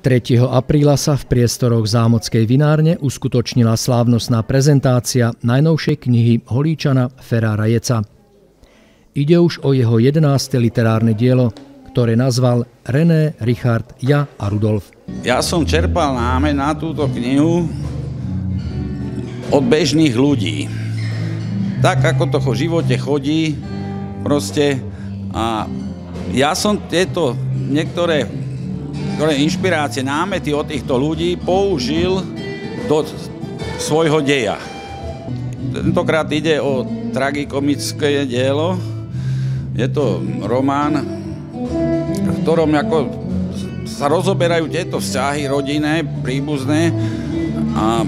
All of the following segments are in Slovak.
3. apríla sa v priestoroch Zámockej vinárne uskutočnila slávnostná prezentácia najnovšej knihy Holíčana Fera Rajeca. Ide už o jeho 11. literárne dielo, ktoré nazval René, Richard, ja a Rudolf. Ja som čerpal námet na túto knihu od bežných ľudí. Tak, ako to v živote chodí, proste. A ja som tieto niektoré inšpirácie, námety od týchto ľudí použil do svojho deja. Tentokrát ide o tragikomické dielo. Je to román, v ktorom sa rozoberajú tieto vzťahy rodinné, príbuzné a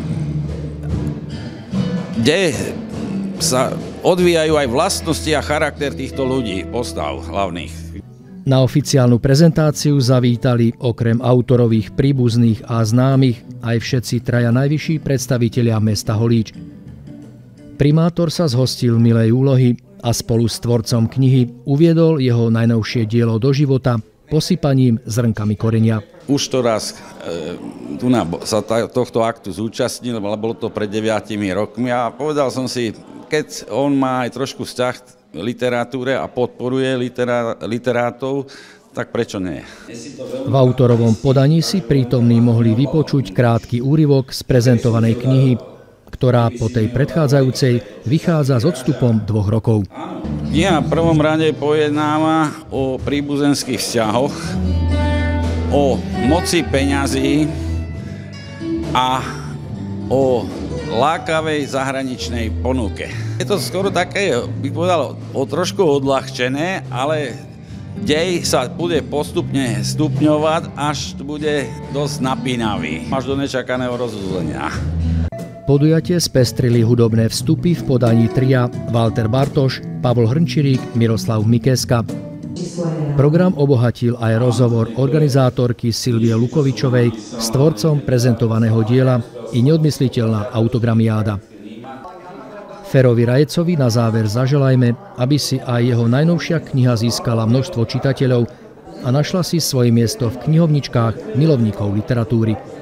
kde sa odvíjajú aj vlastnosti a charakter týchto ľudí, postav hlavných. Na oficiálnu prezentáciu zavítali okrem autorových príbuzných a známych aj všetci traja najvyšší predstavitelia mesta Holíč. Primátor sa zhostil milej úlohy a spolu s tvorcom knihy uviedol jeho najnovšie dielo do života posypaním zrnkami korenia. Už to raz sa tohto aktu zúčastnil, ale bolo to pred 9 rokmi a povedal som si, keď on má aj trošku vzťah literatúre a podporuje literátov, tak prečo nie? V autorovom podaní si prítomní mohli vypočuť krátky úryvok z prezentovanej knihy, ktorá po tej predchádzajúcej vychádza s odstupom 2 rokov. Kniha v prvom rade pojednáva o príbuzenských vzťahoch, o moci peňazí a o lákavej zahraničnej ponuke. Je to skoro také, bych povedal, trošku odľahčené, ale dej sa bude postupne stupňovať, až bude dosť napínavý, až do nečakaného rozuzlenia. Podujatie spestrili hudobné vstupy v podaní tria Walter Bartoš, Pavol Hrnčirík, Miroslav Mikeska. Program obohatil aj rozhovor organizátorky Silvie Lukovičovej s tvorcom prezentovaného diela i neodmysliteľná autogramiáda. Ferovi Rajecovi na záver zaželajme, aby si aj jeho najnovšia kniha získala množstvo čitateľov a našla si svoje miesto v knihovničkách milovníkov literatúry.